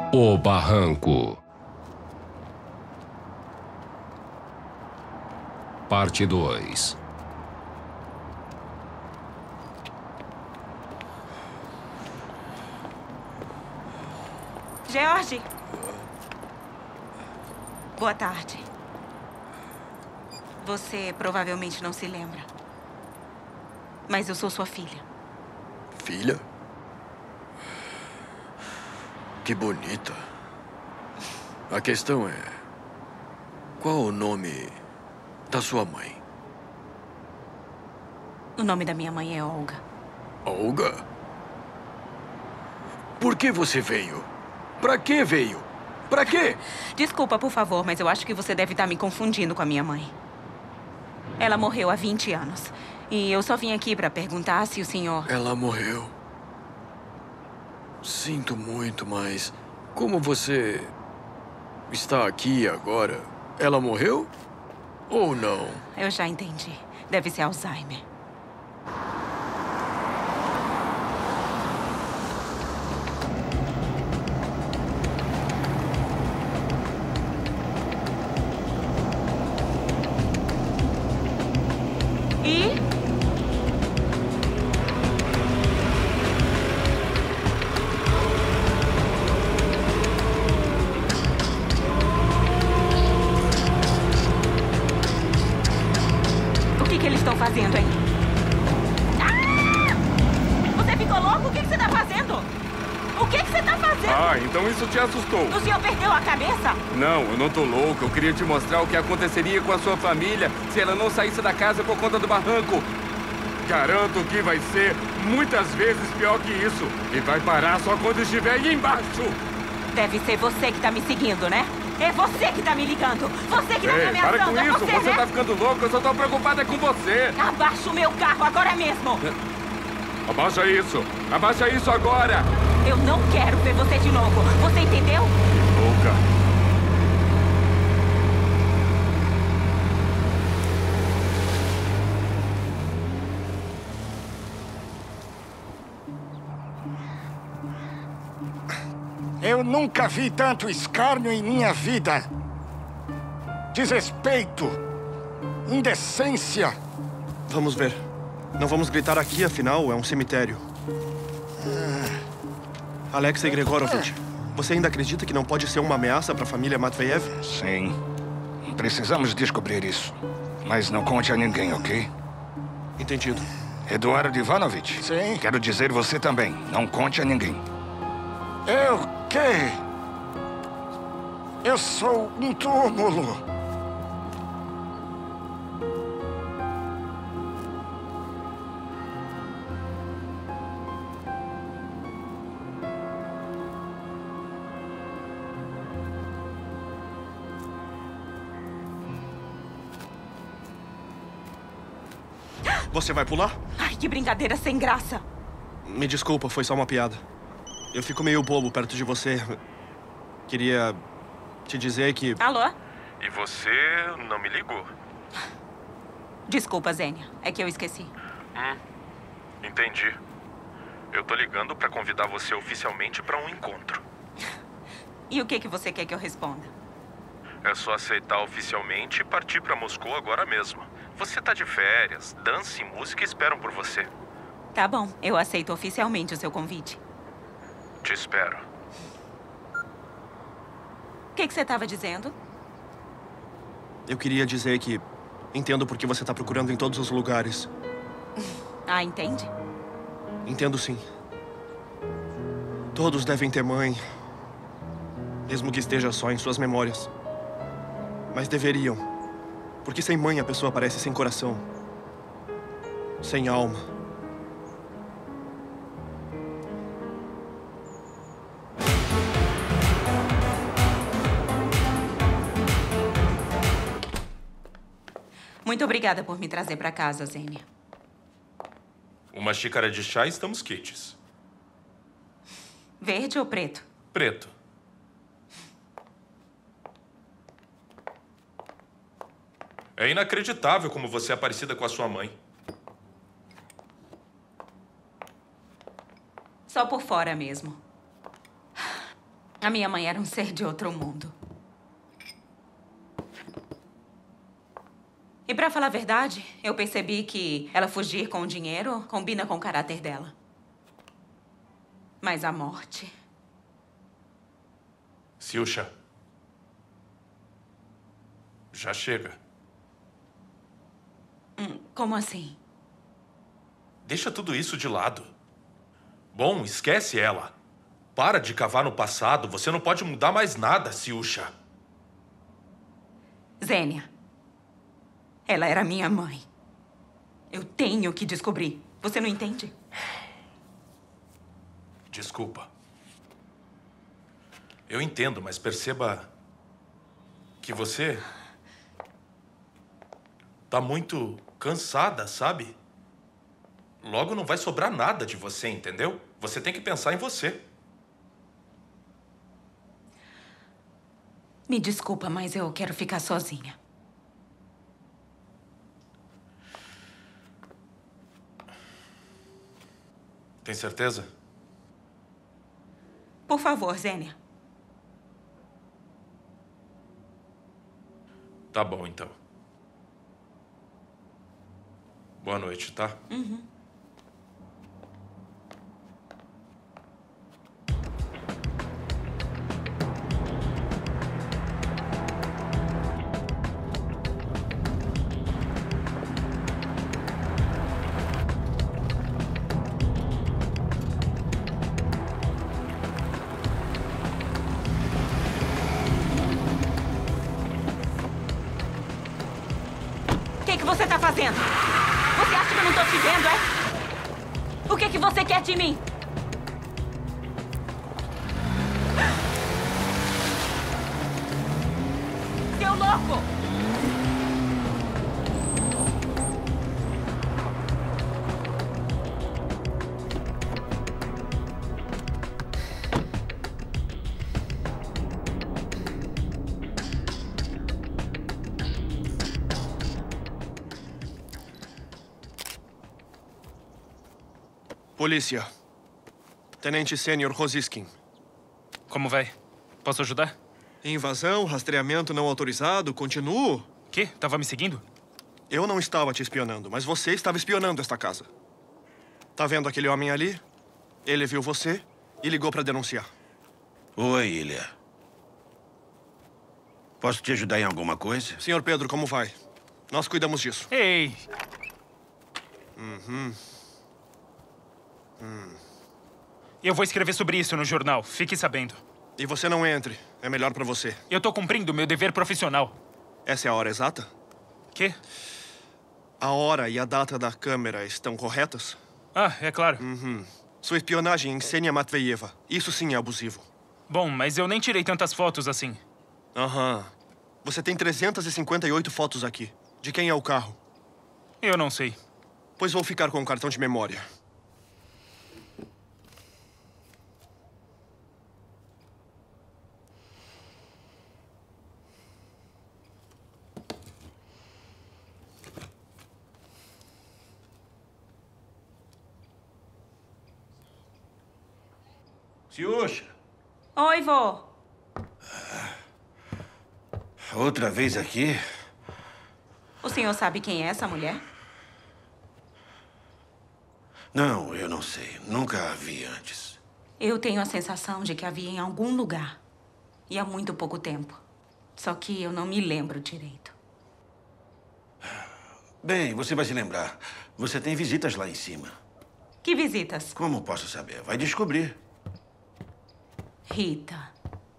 O Barranco. Parte 2. George! Boa tarde. Você provavelmente não se lembra. Mas eu sou sua filha. Filha? Que bonita. A questão é... qual o nome da sua mãe? O nome da minha mãe é Olga. Olga? Por que você veio? Pra que veio? Pra quê? Desculpa, por favor, mas eu acho que você deve estar me confundindo com a minha mãe. Ela morreu há 20 anos. E eu só vim aqui pra perguntar se o senhor... Ela morreu. Sinto muito, mas... como você está aqui agora? Ela morreu? Ou não? Eu já entendi. Deve ser Alzheimer. E? O que eles estão fazendo aí? Ah! Você ficou louco? O que você está fazendo? O que você está fazendo? Ah, então isso te assustou. O senhor perdeu a cabeça? Não, eu não tô louco. Eu queria te mostrar o que aconteceria com a sua família se ela não saísse da casa por conta do barranco. Garanto que vai ser muitas vezes pior que isso. E vai parar só quando estiver aí embaixo. Deve ser você que tá me seguindo, né? É você que tá me ligando. Você que tá me Ei, ameaçando. para com isso. Você né? tá ficando louco. Eu só tô preocupada com você. Abaixa o meu carro agora mesmo. Abaixa isso. Abaixa isso agora. Eu não quero ver você de novo. Você entendeu? Que louca. Eu nunca vi tanto escárnio em minha vida. Desrespeito. Indecência. Vamos ver. Não vamos gritar aqui, afinal, é um cemitério. Alexei Gregorovich, você ainda acredita que não pode ser uma ameaça para a família Matveyev? Sim. Precisamos descobrir isso. Mas não conte a ninguém, ok? Entendido. Eduardo Ivanovich. Sim? Quero dizer você também. Não conte a ninguém. Eu quê? Eu sou um túmulo. Você vai pular? Ai, que brincadeira sem graça. Me desculpa, foi só uma piada. Eu fico meio bobo perto de você. Queria te dizer que... Alô? E você não me ligou. Desculpa, Zênia. É que eu esqueci. Entendi. Eu tô ligando pra convidar você oficialmente pra um encontro. E o que você quer que eu responda? É só aceitar oficialmente e partir pra Moscou agora mesmo. Você tá de férias, dança e música esperam por você. Tá bom, eu aceito oficialmente o seu convite. Te espero. O que você estava dizendo? Eu queria dizer que entendo por que você está procurando em todos os lugares. Ah, entende? Entendo sim. Todos devem ter mãe, mesmo que esteja só em suas memórias. Mas deveriam, porque sem mãe a pessoa parece sem coração, sem alma. Muito obrigada por me trazer para casa, Zênia. Uma xícara de chá e estamos quites. Verde ou preto? Preto. É inacreditável como você é parecida com a sua mãe. Só por fora mesmo. A minha mãe era um ser de outro mundo. E pra falar a verdade, eu percebi que ela fugir com o dinheiro combina com o caráter dela. Mas a morte... Siúcha. Já chega. Como assim? Deixa tudo isso de lado. Bom, esquece ela. Para de cavar no passado. Você não pode mudar mais nada, Siúcha. Zênia. Ela era minha mãe. Eu tenho que descobrir. Você não entende? Desculpa. Eu entendo, mas perceba que você tá muito cansada, sabe? Logo não vai sobrar nada de você, entendeu? Você tem que pensar em você. Me desculpa, mas eu quero ficar sozinha. Tem certeza? Por favor, Zênia. Tá bom, então. Boa noite, tá? O que você tá fazendo? Você acha que eu não tô te vendo, é? O que você quer de mim? Seu louco! Polícia. Tenente Sênior Rosiskin. Como vai? Posso ajudar? Invasão, rastreamento não autorizado, continuo? Quê? Tava me seguindo? Eu não estava te espionando, mas você estava espionando esta casa. Tá vendo aquele homem ali? Ele viu você e ligou para denunciar. Oi, Ilha. Posso te ajudar em alguma coisa? Senhor Pedro, como vai? Nós cuidamos disso. Ei! Eu vou escrever sobre isso no jornal. Fique sabendo. E você não entre. É melhor para você. Eu tô cumprindo meu dever profissional. Essa é a hora exata? Quê? A hora e a data da câmera estão corretas? Ah, é claro. Sua espionagem em Ksenia Matveyeva. Isso sim é abusivo. Bom, mas eu nem tirei tantas fotos assim. Você tem 358 fotos aqui. De quem é o carro? Eu não sei. Pois vou ficar com o cartão de memória. Siúcha. Oi, vô. Outra vez aqui? O senhor sabe quem é essa mulher? Não, eu não sei. Nunca a vi antes. Eu tenho a sensação de que a vi em algum lugar. E há muito pouco tempo. Só que eu não me lembro direito. Bem, você vai se lembrar. Você tem visitas lá em cima. Que visitas? Como posso saber? Vai descobrir. Rita.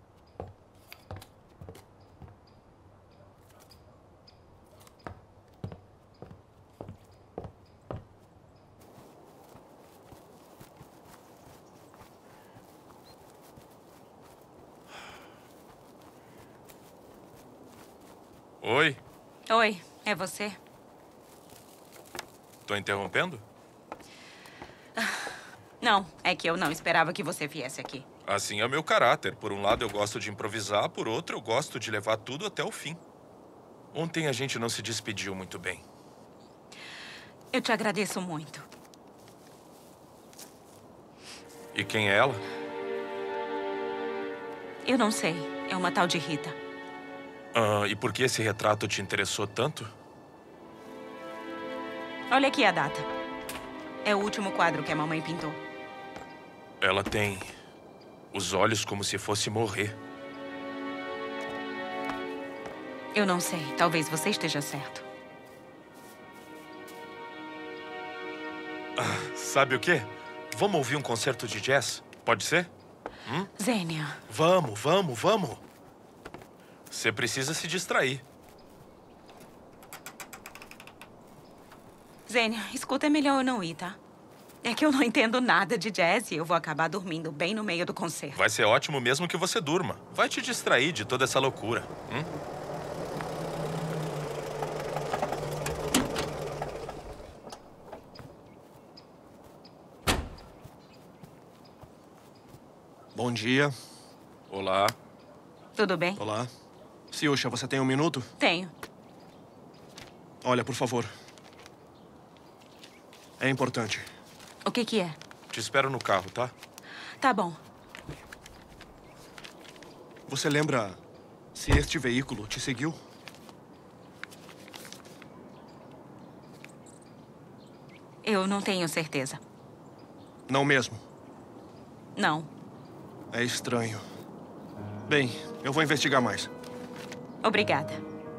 Oi, Oi, é você? tô interrompendo? Não, é que eu não esperava que você viesse aqui. Assim é o meu caráter. Por um lado eu gosto de improvisar, por outro eu gosto de levar tudo até o fim. Ontem a gente não se despediu muito bem. Eu te agradeço muito. E quem é ela? Eu não sei. É uma tal de Rita. E por que esse retrato te interessou tanto? Olha aqui a data. É o último quadro que a mamãe pintou. Ela tem os olhos como se fosse morrer. Eu não sei. Talvez você esteja certo. Sabe o quê? Vamos ouvir um concerto de jazz? Pode ser? Zênia. Vamos. Você precisa se distrair. Zênia, escuta, é melhor eu não ir, tá? É que eu não entendo nada de jazz e eu vou acabar dormindo bem no meio do concerto. Vai ser ótimo mesmo que você durma. Vai te distrair de toda essa loucura. Bom dia. Olá. Tudo bem? Olá. Siúcha, você tem um minuto? Tenho. Olha, por favor. É importante. O que é? Te espero no carro, tá? Tá bom. Você lembra se este veículo te seguiu? Eu não tenho certeza. Não mesmo? Não. É estranho. Bem, eu vou investigar mais. Obrigada.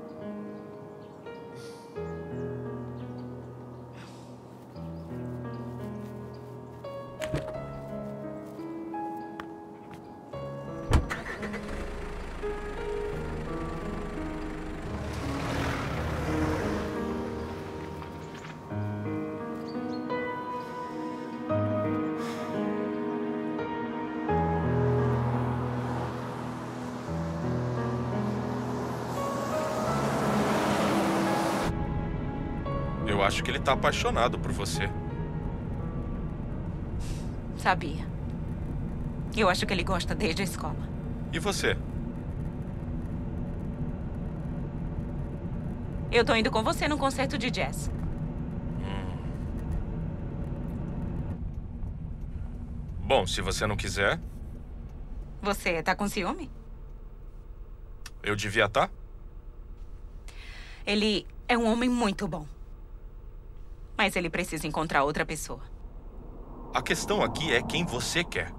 Eu acho que ele tá apaixonado por você. Sabia. Eu acho que ele gosta desde a escola. E você? Eu tô indo com você num concerto de jazz. Bom, se você não quiser... Você tá com ciúme? Eu devia estar? Ele é um homem muito bom. Mas ele precisa encontrar outra pessoa. A questão aqui é quem você quer.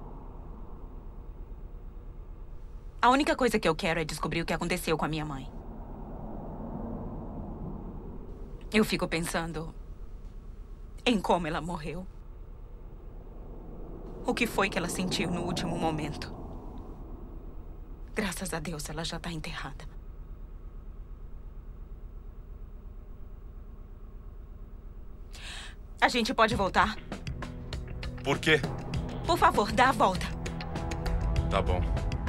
A única coisa que eu quero é descobrir o que aconteceu com a minha mãe. Eu fico pensando em como ela morreu. O que foi que ela sentiu no último momento. Graças a Deus, ela já está enterrada. A gente pode voltar? Por quê? Por favor, dá a volta. Tá bom.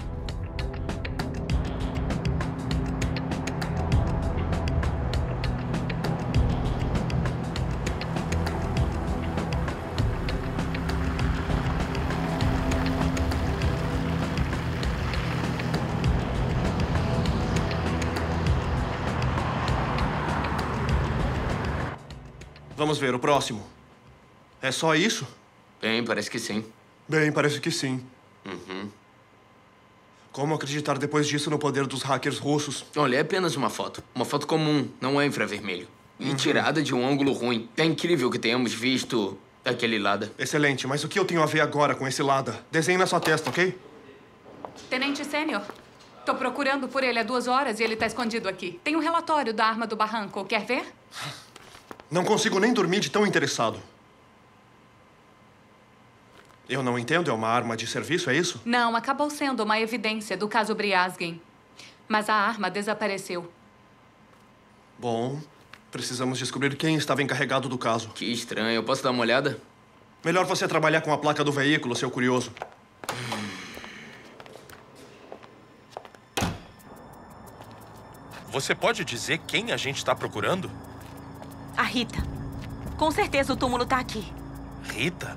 Vamos ver, o próximo. É só isso? Bem, parece que sim. Bem, parece que sim. Uhum. Como acreditar depois disso no poder dos hackers russos? Olha, é apenas uma foto. Uma foto comum, não é infravermelho. E tirada de um ângulo ruim. É incrível que tenhamos visto aquele Lada. Excelente, mas o que eu tenho a ver agora com esse Lada? Desenhe na sua testa, ok? Tenente Sênior, tô procurando por ele há 2 horas e ele tá escondido aqui. Tem um relatório da arma do barranco. Quer ver? Não consigo nem dormir de tão interessado. Eu não entendo, é uma arma de serviço, é isso? Não, acabou sendo uma evidência do caso Briasgen. Mas a arma desapareceu. Bom, precisamos descobrir quem estava encarregado do caso. Que estranho, eu posso dar uma olhada? Melhor você trabalhar com a placa do veículo, seu curioso. Você pode dizer quem a gente está procurando? A Rita. Com certeza o túmulo tá aqui. Rita?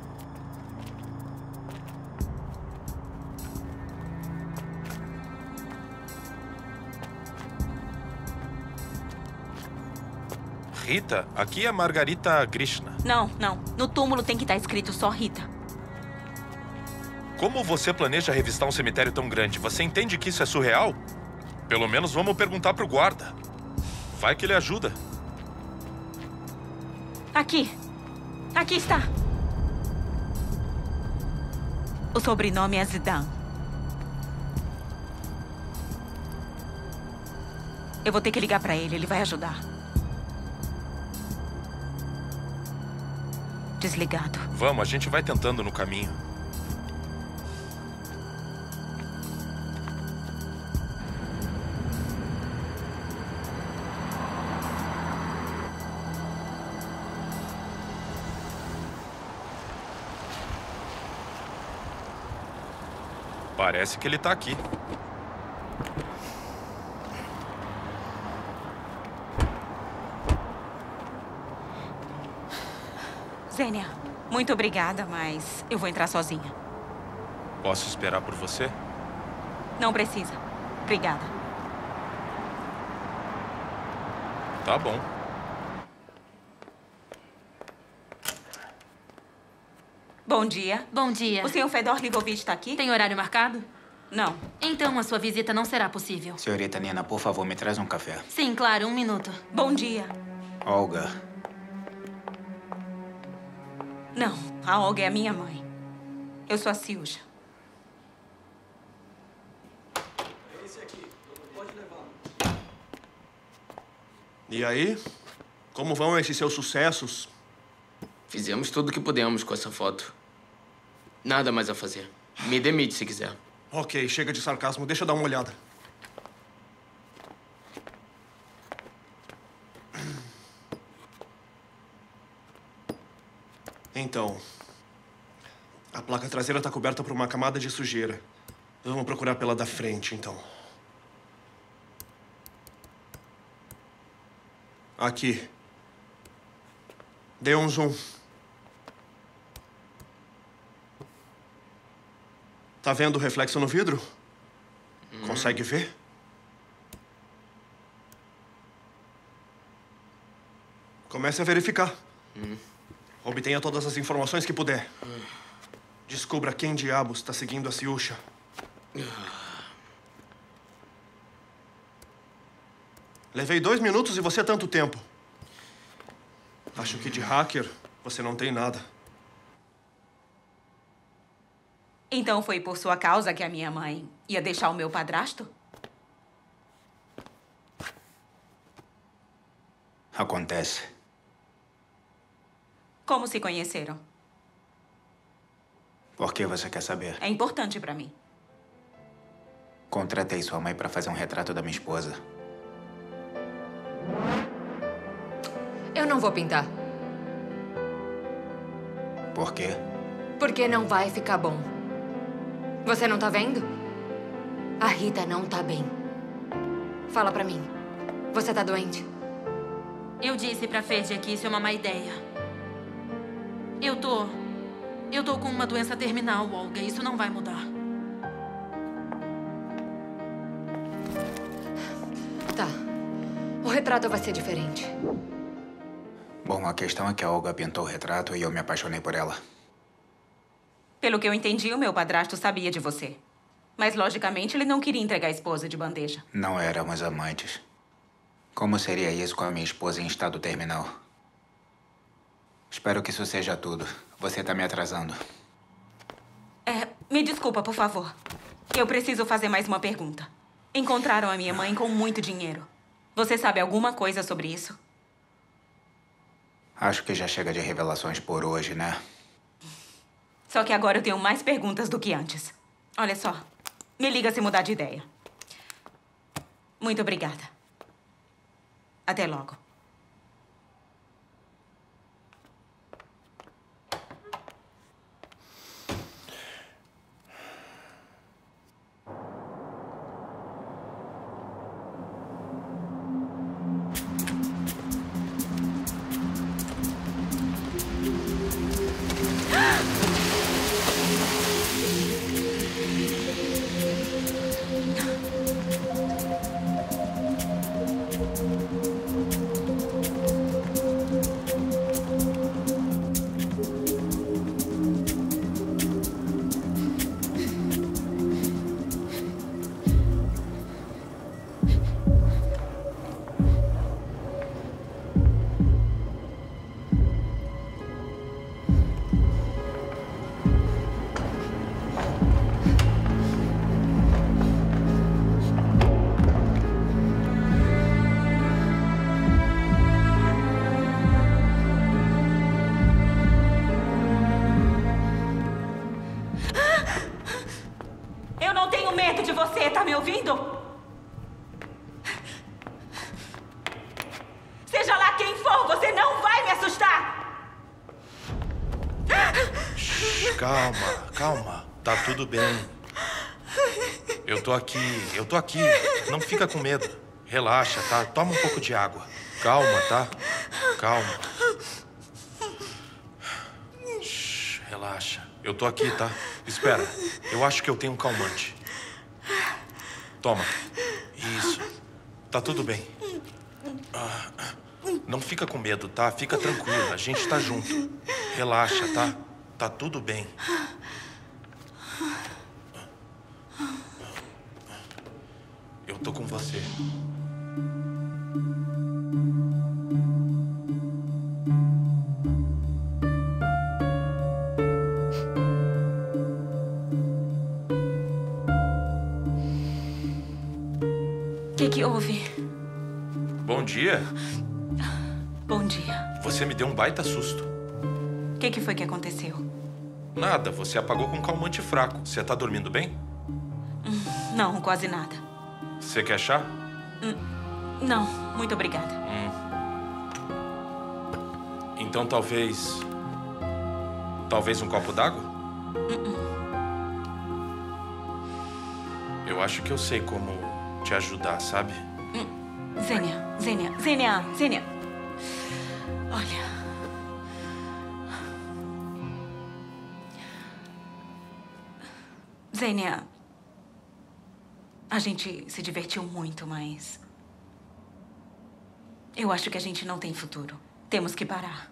Rita? Aqui é Margarita Krishna. Não. No túmulo tem que estar escrito só Rita. Como você planeja revistar um cemitério tão grande? Você entende que isso é surreal? Pelo menos vamos perguntar pro guarda. Vai que ele ajuda. Aqui. Aqui está. O sobrenome é Zidane. Eu vou ter que ligar pra ele vai ajudar. Desligado. Vamos, a gente vai tentando no caminho. Parece que ele tá aqui. Zênia, muito obrigada, mas eu vou entrar sozinha. Posso esperar por você? Não precisa. Obrigada. Tá bom. Bom dia. Bom dia. O senhor Fedor Livovich está aqui? Tem horário marcado? Não. Então a sua visita não será possível. Senhorita Nina, por favor, me traz um café. Sim, claro, 1 minuto. Bom dia. Olga. Não, a Olga é a minha mãe. Eu sou a Silja. Esse aqui, pode levar. E aí? Como vão esses seus sucessos? Fizemos tudo o que pudemos com essa foto. Nada mais a fazer. Me demite se quiser. Ok, chega de sarcasmo. Deixa eu dar uma olhada. Então, a placa traseira está coberta por uma camada de sujeira. Vamos procurar pela da frente, então. Aqui. Dê um zoom. Tá vendo o reflexo no vidro? Consegue ver? Comece a verificar. Obtenha todas as informações que puder. Descubra quem diabos está seguindo a Siúcha. Levei 2 minutos e você tanto tempo. Acho que de hacker você não tem nada. Então foi por sua causa que a minha mãe ia deixar o meu padrasto? Acontece. Como se conheceram? Por que você quer saber? É importante pra mim. Contratei sua mãe para fazer um retrato da minha esposa. Eu não vou pintar. Por quê? Porque não vai ficar bom. Você não tá vendo? A Rita não tá bem. Fala pra mim. Você tá doente? Eu disse pra Fédia que isso é uma má ideia. Eu tô com uma doença terminal, Olga. Isso não vai mudar. Tá. O retrato vai ser diferente. Bom, a questão é que a Olga pintou o retrato e eu me apaixonei por ela. Pelo que eu entendi, o meu padrasto sabia de você. Mas, logicamente, ele não queria entregar a esposa de bandeja. Não éramos amantes. Como seria isso com a minha esposa em estado terminal? Espero que isso seja tudo. Você tá me atrasando. Me desculpa, por favor. Eu preciso fazer mais uma pergunta. Encontraram a minha mãe com muito dinheiro. Você sabe alguma coisa sobre isso? Acho que já chega de revelações por hoje, né? Só que agora eu tenho mais perguntas do que antes. Olha só. Me liga se mudar de ideia. Muito obrigada. Até logo. me ouvindo? Seja lá quem for, você não vai me assustar! Shhh, calma, calma. Tá tudo bem. Eu tô aqui. Não fica com medo. Relaxa, tá? Toma um pouco de água. Calma, tá? Calma. Shhh, relaxa. Eu tô aqui, tá? Espera. Eu acho que eu tenho um calmante. Toma. Isso. Tá tudo bem. Não fica com medo, tá? Fica tranquila. A gente tá junto. Relaxa, tá? Tá tudo bem. Eu tô com você. O que houve? Bom dia. Bom dia. Você me deu um baita susto. O que foi que aconteceu? Nada, você apagou com um calmante fraco. Você tá dormindo bem? Não, quase nada. Você quer chá? Não, muito obrigada. Então talvez um copo d'água? Eu acho que eu sei como te ajudar, sabe? Zênia. Olha. Zênia, a gente se divertiu muito, mas eu acho que a gente não tem futuro. Temos que parar.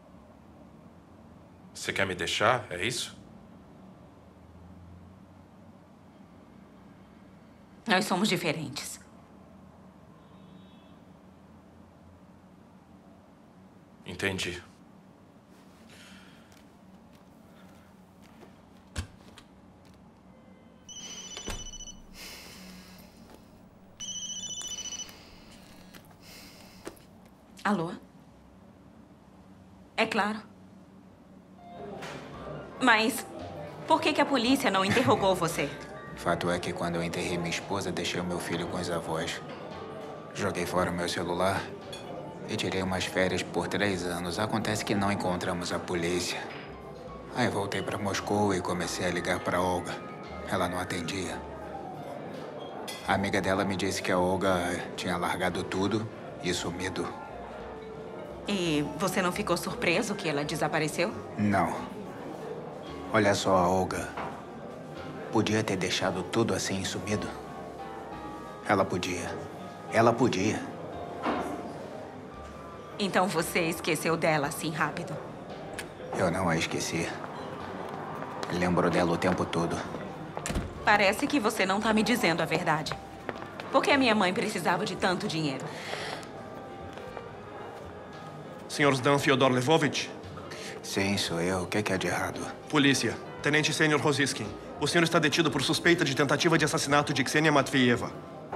Você quer me deixar? É isso? Nós somos diferentes. Entendi. Alô? É claro. Mas por que a polícia não interrogou você? Fato é que quando eu enterrei minha esposa, deixei o meu filho com os avós. Joguei fora o meu celular e tirei umas férias por 3 anos. Acontece que não encontramos a polícia. Aí voltei para Moscou e comecei a ligar para Olga. Ela não atendia. A amiga dela me disse que a Olga tinha largado tudo e sumido. E você não ficou surpreso que ela desapareceu? Não. Olha só, a Olga podia ter deixado tudo assim sumido. Ela podia. Ela podia. Então você esqueceu dela assim rápido? Eu não a esqueci. Lembro dela o tempo todo. Parece que você não tá me dizendo a verdade. Por que a minha mãe precisava de tanto dinheiro? Senhor Zdan Fyodor Lvovich? Sim, sou eu. O que é de errado? Polícia. Tenente Sênior Rosiskin. O senhor está detido por suspeita de tentativa de assassinato de Ksenia Matveyeva.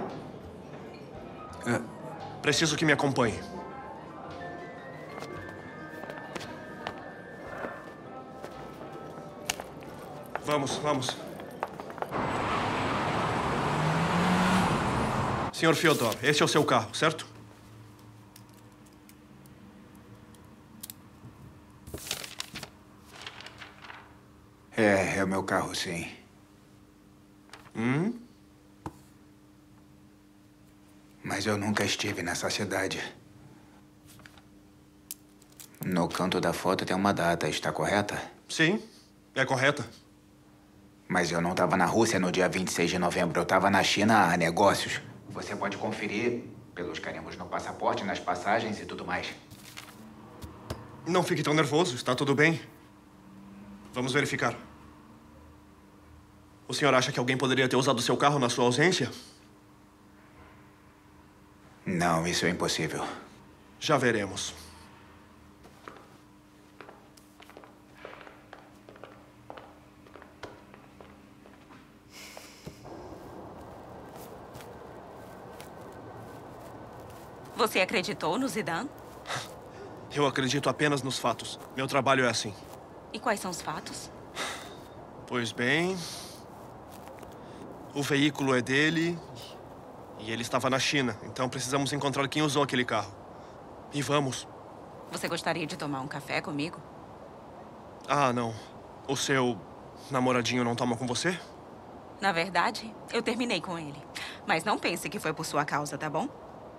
Preciso que me acompanhe. Vamos. Senhor Fyodor, este é o seu carro, certo? É o meu carro, sim. Mas eu nunca estive nessa cidade. No canto da foto tem uma data, está correta? Sim, é correta. Mas eu não estava na Rússia no dia 26 de novembro. Eu estava na China a negócios. Você pode conferir pelos carimbos no passaporte, nas passagens e tudo mais. Não fique tão nervoso, está tudo bem. Vamos verificar. O senhor acha que alguém poderia ter usado seu carro na sua ausência? Não, isso é impossível. Já veremos. Você acreditou no Zidane? Eu acredito apenas nos fatos. Meu trabalho é assim. E quais são os fatos? Pois bem... O veículo é dele e ele estava na China. Então precisamos encontrar quem usou aquele carro. E vamos. Você gostaria de tomar um café comigo? Ah, não. O seu namoradinho não toma com você? Na verdade, eu terminei com ele. Mas não pense que foi por sua causa, tá bom?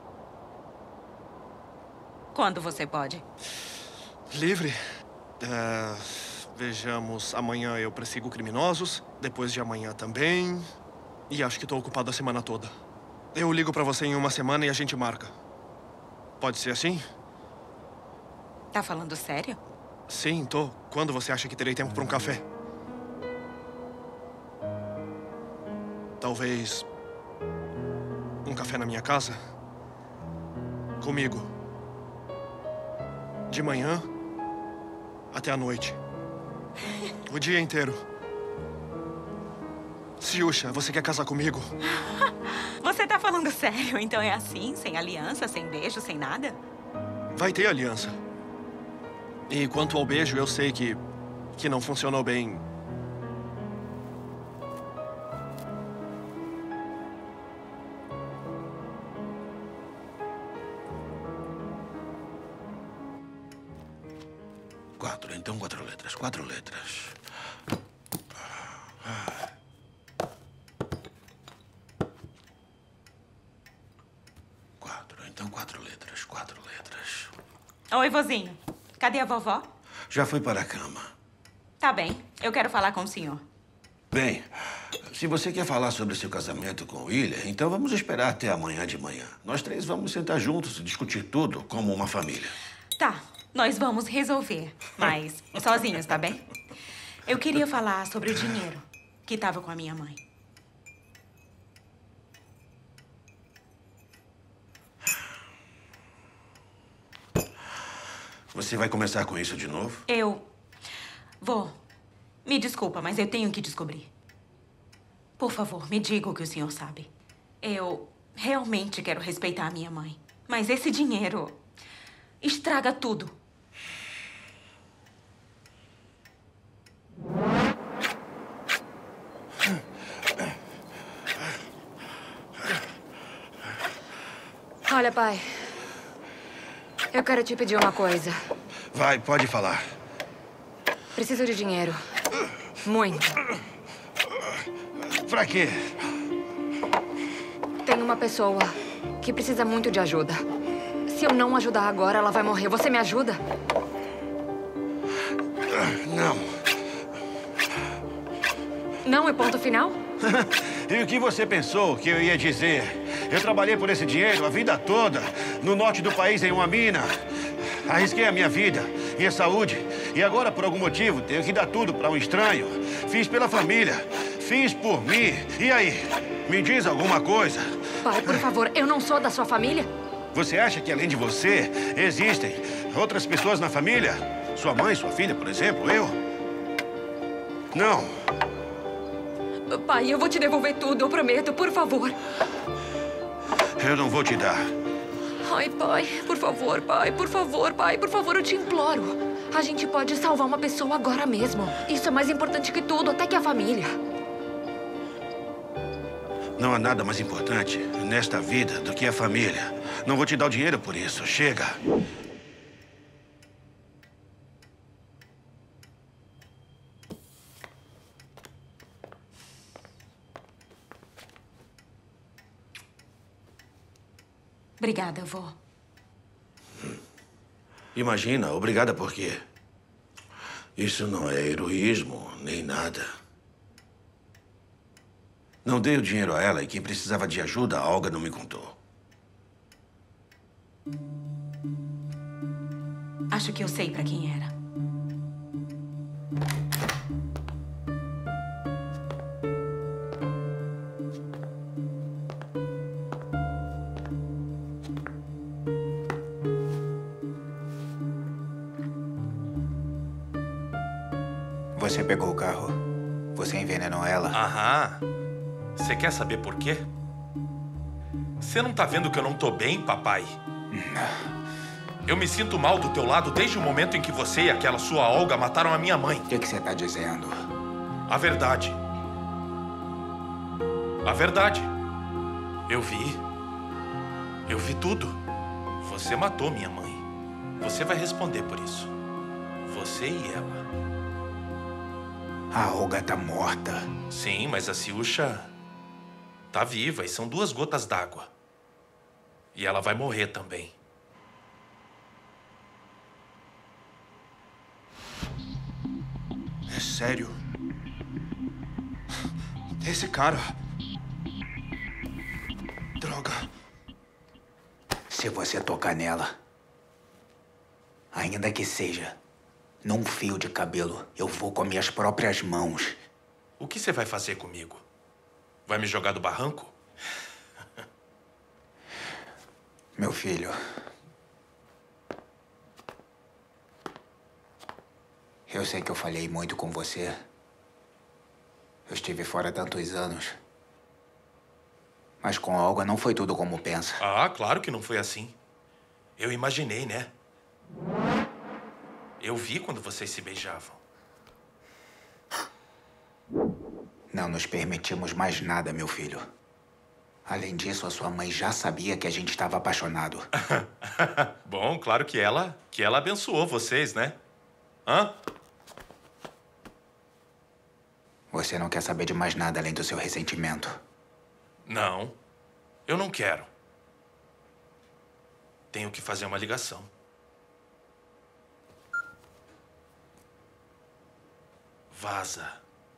Quando você pode? Livre? Vejamos, amanhã eu persigo criminosos, depois de amanhã também. E acho que estou ocupado a semana toda. Eu ligo pra você em uma semana e a gente marca. Pode ser assim? Tá falando sério? Sim, tô. Quando você acha que terei tempo para um café? Talvez um café na minha casa? Comigo. De manhã até a noite. O dia inteiro. Siúcha, você quer casar comigo? Você tá falando sério? Então é assim? Sem aliança, sem beijo, sem nada? Vai ter aliança. E quanto ao beijo, eu sei que não funcionou bem. Então 4 letras. 4 letras. Então 4 letras. 4 letras. Oi, vozinho. Cadê a vovó? Já foi para a cama. Tá bem. Eu quero falar com o senhor. Bem, se você quer falar sobre seu casamento com o William, então vamos esperar até amanhã de manhã. Nós 3 vamos sentar juntos e discutir tudo como uma família. Tá. Nós vamos resolver, mas sozinhos, tá bem? Eu queria falar sobre o dinheiro que estava com a minha mãe. Você vai começar com isso de novo? Eu vou. Me desculpa, mas eu tenho que descobrir. Por favor, me diga o que o senhor sabe. Eu realmente quero respeitar a minha mãe. Mas esse dinheiro estraga tudo. Olha, pai. Eu quero te pedir uma coisa. Vai, pode falar. Preciso de dinheiro. Muito. Pra quê? Tem uma pessoa que precisa muito de ajuda. Se eu não ajudar agora, ela vai morrer. Você me ajuda? Não. Não é ponto final? E o que você pensou que eu ia dizer? Eu trabalhei por esse dinheiro a vida toda, no norte do país, em uma mina. Arrisquei a minha vida, minha saúde. E agora, por algum motivo, tenho que dar tudo para um estranho. Fiz pela família, fiz por mim. E aí? Me diz alguma coisa. Pai, por favor, eu não sou da sua família? Você acha que, além de você, existem outras pessoas na família? Sua mãe, sua filha, por exemplo, eu? Não. Pai, eu vou te devolver tudo, eu prometo, por favor. Eu não vou te dar. Ai, pai, por favor, pai, por favor, pai, por favor, eu te imploro. A gente pode salvar uma pessoa agora mesmo. Isso é mais importante que tudo, até que a família. Não há nada mais importante nesta vida do que a família. Não vou te dar o dinheiro por isso. Chega. Obrigada, avó. Imagina, obrigada por quê? Isso não é heroísmo, nem nada. Não dei o dinheiro a ela e quem precisava de ajuda, a Olga não me contou. Acho que eu sei pra quem era. Você pegou o carro? Você envenenou ela? Aham. Você quer saber por quê? Você não tá vendo que eu não tô bem, papai? Eu me sinto mal do teu lado desde o momento em que você e aquela sua Olga mataram a minha mãe. O que você tá dizendo? A verdade. A verdade. Eu vi. Eu vi tudo. Você matou minha mãe. Você vai responder por isso. Você e ela. A Olga tá morta. Sim, mas a Siúcha tá viva e são 2 gotas d'água. E ela vai morrer também. É sério? Esse cara... Droga. Se você tocar nela, ainda que seja num fio de cabelo, eu vou com minhas próprias mãos. O que você vai fazer comigo? Vai me jogar do barranco? Meu filho, eu sei que eu falhei muito com você. Eu estive fora tantos anos. Mas com a Olga não foi tudo como pensa. Ah, claro que não foi assim. Eu imaginei, né? Eu vi quando vocês se beijavam. Não nos permitimos mais nada, meu filho. Além disso, a sua mãe já sabia que a gente estava apaixonado. Bom, claro que ela abençoou vocês, né? Hã? Você não quer saber de mais nada além do seu ressentimento. Não, eu não quero. Tenho que fazer uma ligação. Vaza.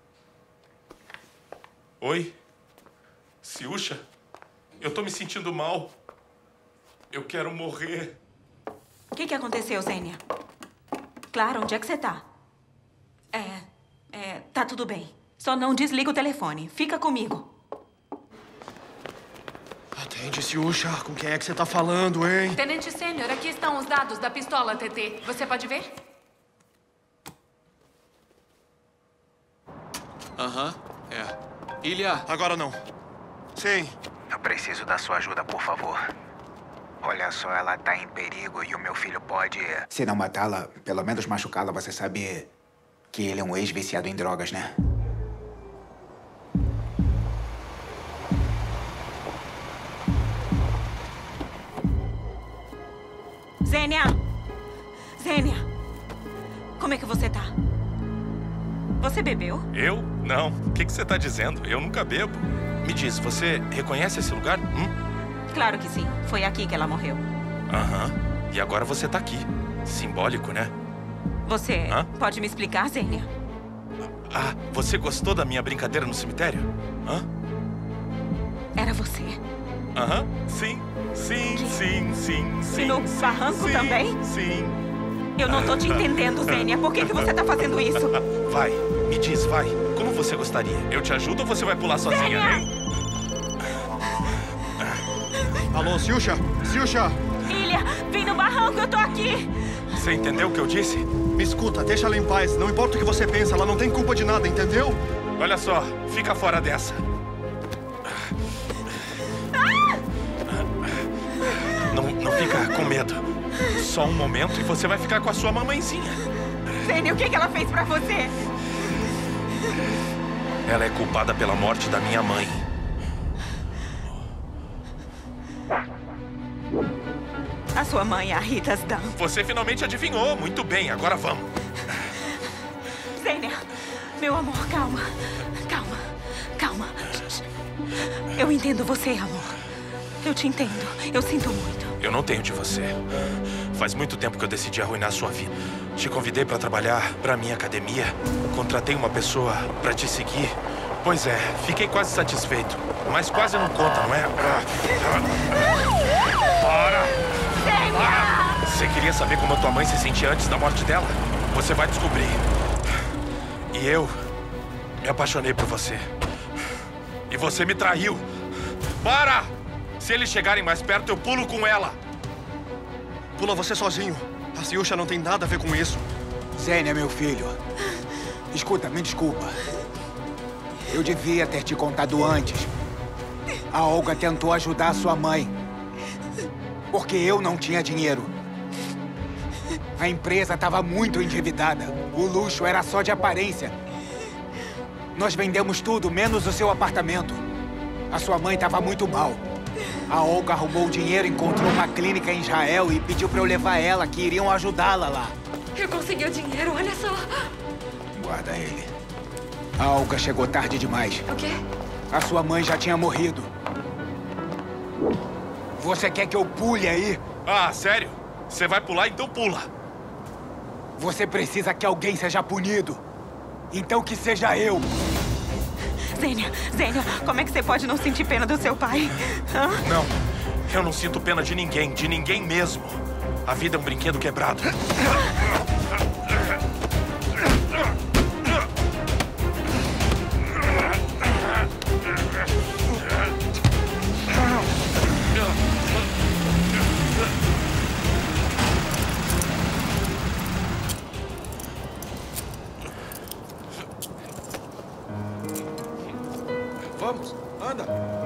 Oi? Siúcha? Eu tô me sentindo mal. Eu quero morrer. O que aconteceu, Zênia? Claro, onde é que você tá? Tá tudo bem. Só não desliga o telefone. Fica comigo. Atende, Siúcha. Com quem é que você tá falando, hein? Tenente Sênior, aqui estão os dados da pistola, TT. Você pode ver? Aham, Ilha... Agora não. Sim. Eu preciso da sua ajuda, por favor. Olha só, ela tá em perigo e o meu filho pode... Se não matá-la, pelo menos machucá-la, você sabe que ele é um ex-viciado em drogas, né? Zênia! Zênia! Como é que você tá? Você bebeu? Eu? Não. O que você tá dizendo? Eu nunca bebo. Me diz, você reconhece esse lugar? Claro que sim. Foi aqui que ela morreu. Aham. E agora você tá aqui. Simbólico, né? Você pode me explicar, Zênia? Ah, você gostou da minha brincadeira no cemitério? Hã? Era você? Aham. Sim. E no barranco também? Sim. Eu não tô te entendendo, Zênia. Por que você tá fazendo isso? Vai, me diz, vai. Como você gostaria? Eu te ajudo ou você vai pular sozinha, hein? Alô, Siúcha? Siúcha! Ilha, vem no barranco, eu tô aqui! Você entendeu o que eu disse? Me escuta, deixa ela em paz. Não importa o que você pensa, ela não tem culpa de nada, entendeu? Olha só, fica fora dessa. Não fica com medo. Só um momento e você vai ficar com a sua mamãezinha. Zênia, o que ela fez pra você? Ela é culpada pela morte da minha mãe. A sua mãe é a Rita Sdan. Você finalmente adivinhou. Muito bem, agora vamos. Zênia, meu amor, calma. Calma. Eu entendo você, amor. Eu te entendo. Eu sinto muito. Eu não tenho de você. Faz muito tempo que eu decidi arruinar sua vida. Te convidei para trabalhar para minha academia. Contratei uma pessoa para te seguir. Pois é, fiquei quase satisfeito. Mas quase não conta, não é? Para! Você queria saber como a tua mãe se sentia antes da morte dela? Você vai descobrir. E eu me apaixonei por você. E você me traiu. Para! Se eles chegarem mais perto, eu pulo com ela. Pula você sozinho. A Siúcha não tem nada a ver com isso. Zênia, meu filho. Escuta, me desculpa. Eu devia ter te contado antes. A Olga tentou ajudar a sua mãe. Porque eu não tinha dinheiro. A empresa estava muito endividada. O luxo era só de aparência. Nós vendemos tudo, menos o seu apartamento. A sua mãe estava muito mal. A Olga arrumou o dinheiro, encontrou uma clínica em Israel e pediu pra eu levar ela, que iriam ajudá-la lá. Eu consegui o dinheiro, olha só. Guarda ele. A Olga chegou tarde demais. O quê? A sua mãe já tinha morrido. Você quer que eu pule aí? Ah, sério? Você vai pular? Então pula. Você precisa que alguém seja punido. Então que seja eu. Zênio, como é que você pode não sentir pena do seu pai? Hã? Não, eu não sinto pena de ninguém mesmo. A vida é um brinquedo quebrado. Vamos, anda.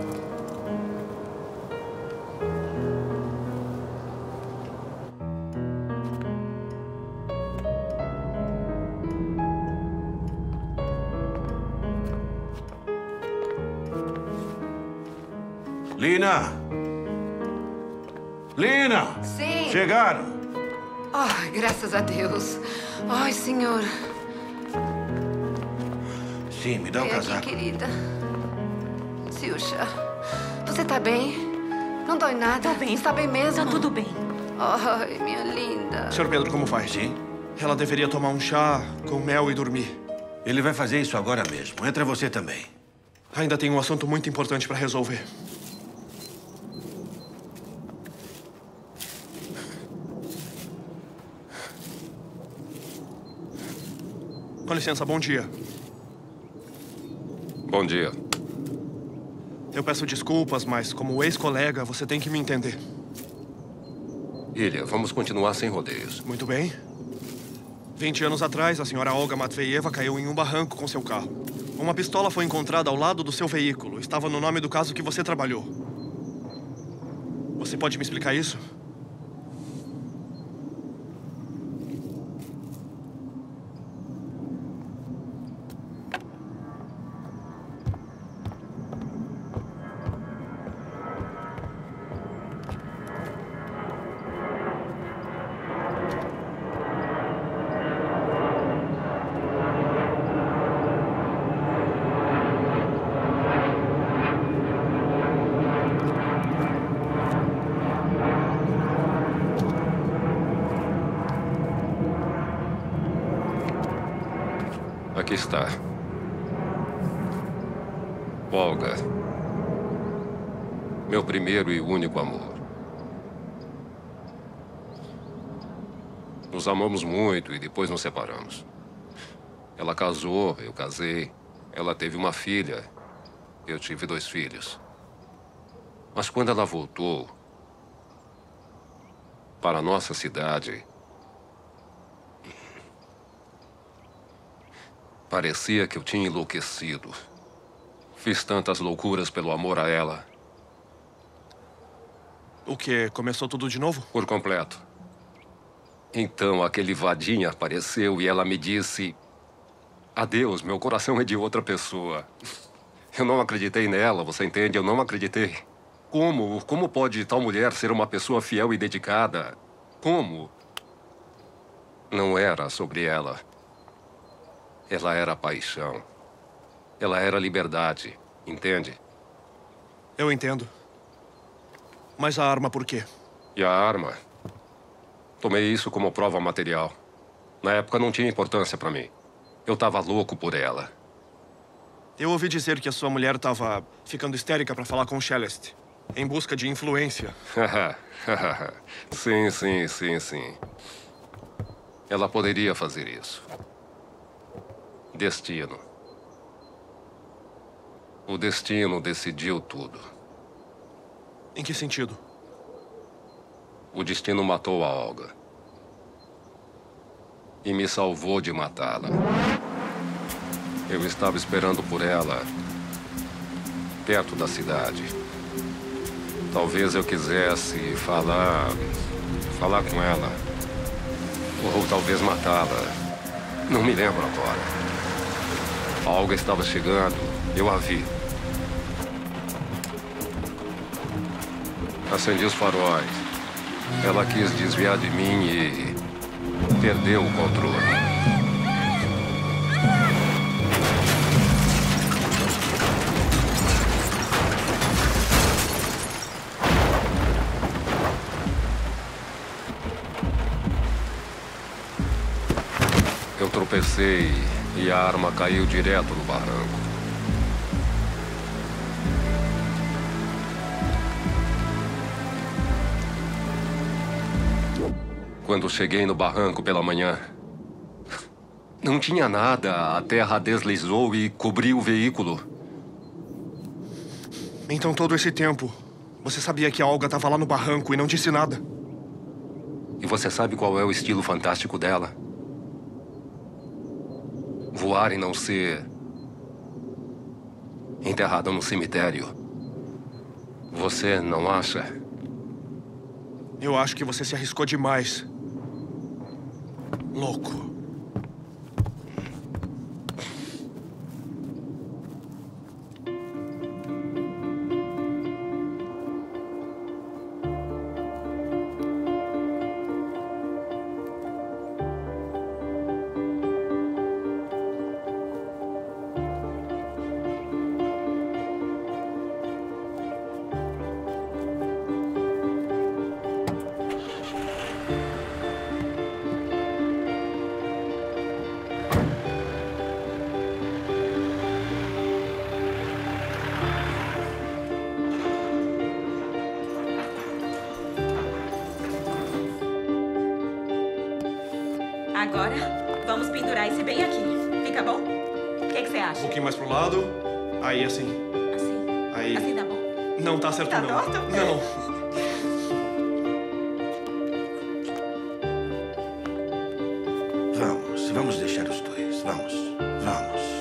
Lina! Lina! Sim. Chegaram. Ai, graças a Deus. Ai, senhor. Sim, me dá um Vem casaco. aqui, querida. Silcha, você tá bem? Não dói nada? Tô bem. Está bem mesmo? Tá tudo bem. Ai, minha linda. Senhor Pedro, como vai? Sim? Ela deveria tomar um chá com mel e dormir. Ele vai fazer isso agora mesmo. Entra você também. Ainda tem um assunto muito importante para resolver. Com licença, bom dia. Bom dia. Eu peço desculpas, mas como ex-colega, você tem que me entender. Ilha, vamos continuar sem rodeios. Muito bem. 20 anos atrás, a senhora Olga Matveyeva caiu em um barranco com seu carro. Uma pistola foi encontrada ao lado do seu veículo. Estava no nome do caso que você trabalhou. Você pode me explicar isso? Aqui está. Olga. Meu primeiro e único amor. Nos amamos muito e depois nos separamos. Ela casou, eu casei. Ela teve uma filha. Eu tive 2 filhos. Mas quando ela voltou para a nossa cidade, parecia que eu tinha enlouquecido. Fiz tantas loucuras pelo amor a ela. O quê? Começou tudo de novo? Por completo. Então, aquele vadinho apareceu e ela me disse: adeus, meu coração é de outra pessoa. Eu não acreditei nela, você entende? Eu não acreditei. Como pode tal mulher ser uma pessoa fiel e dedicada? Como? Não era sobre ela. Ela era paixão. Ela era liberdade, entende? Eu entendo. Mas a arma por quê? E a arma? Tomei isso como prova material. Na época não tinha importância pra mim. Eu tava louco por ela. Eu ouvi dizer que a sua mulher estava ficando histérica para falar com o Celeste, em busca de influência. Sim. Ela poderia fazer isso. Destino. O destino decidiu tudo. Em que sentido? O destino matou a Olga. E me salvou de matá-la. Eu estava esperando por ela perto da cidade. Talvez eu quisesse falar com ela. Ou talvez matá-la. Não me lembro agora. A Olga estava chegando. Eu a vi. Acendi os faróis. Ela quis desviar de mim e perdeu o controle. Eu tropecei e a arma caiu direto no barranco. Quando cheguei no barranco pela manhã, não tinha nada. A terra deslizou e cobriu o veículo. Então todo esse tempo, você sabia que a Olga estava lá no barranco e não disse nada? E você sabe qual é o estilo fantástico dela? Voar e não ser enterrada no cemitério. Você não acha? Eu acho que você se arriscou demais. Louco. Agora, vamos pendurar esse bem aqui. Fica bom? O que você acha? Um pouquinho mais pro lado. Aí, assim. Assim? Aí. Assim dá bom? Não tá certo, Tá não. torto? Não. Vamos deixar os dois. Vamos.